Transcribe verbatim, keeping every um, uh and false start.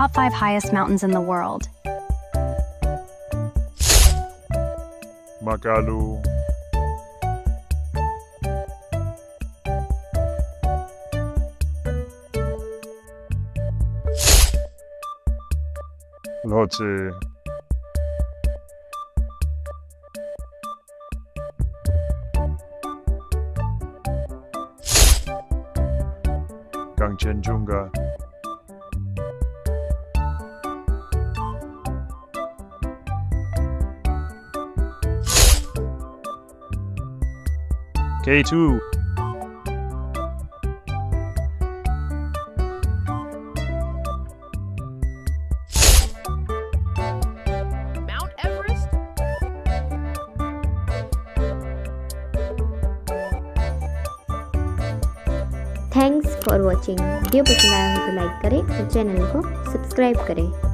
top five highest mountains in the world. Makalu, Lhotse, Kangchenjunga, K two, Mount Everest? Thanks for watching. Video पसंद आया हो तो like करें और channel को सब्सक्राइब करें।